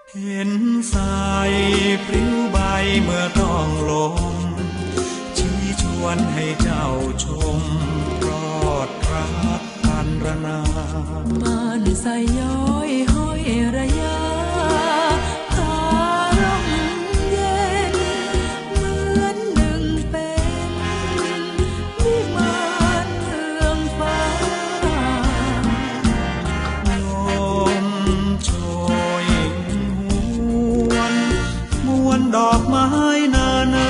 เห็นสายพริ้วใบเมื่อต้องลมชี้ชวนให้เจ้าชมรอดรักพันรนาบ้านใส่ย้อยห้อยระยะพาร่มเย็นเหมือนหนึ่งเป็นวิมานเมืองฟ้าลมโชยหวนมวนดอกไม้นานา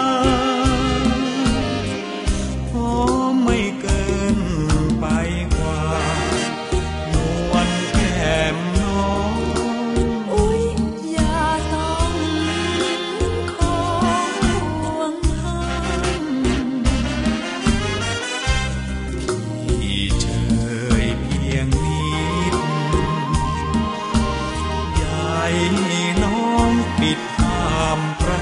หอมไม่เกินไปกว่านวลแก้มน้องอุ๊ยอย่าต้องของห่วงห้ามพี่เฉยเพียงนิดใหญ่น้องปิดห้ามปรา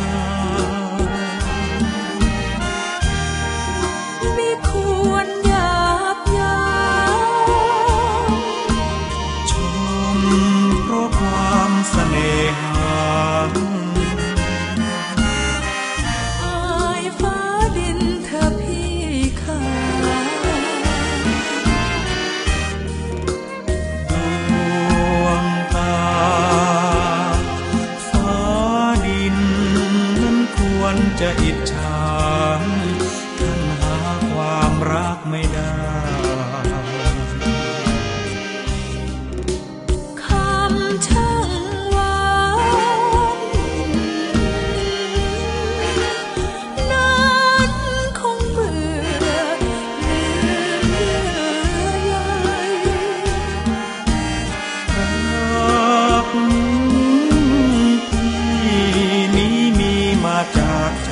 ไม่ควรหยาบยามชมเพราะความเสน่หาอายฟ้าดินเธอพี่ขาดวงตาฟ้าดินนั้นควรจะอิจฉาท่านหาความรักไม่ได้คำช่างหวานนั้นคงเบื่อลืมเยื่อใยรักพี่นี้มีมาจากใจ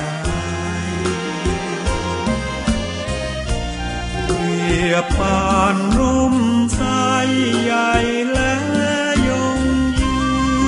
เปรียบปานร่มสายใหญ่และยงยื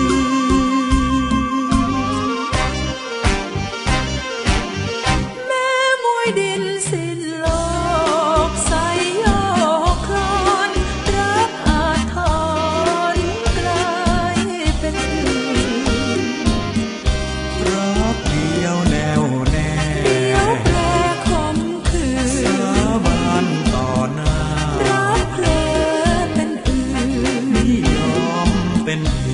นแม้มวยดินสิ้นโลกใสโยกคลอนรักอาทรกลายเป็นอื่นรักเดียวแน่วแน่เดี๋ยวแปรคมคืสาน บานต่อหน้ารักเพลอเป็นอื่นไม่ยอมเป็น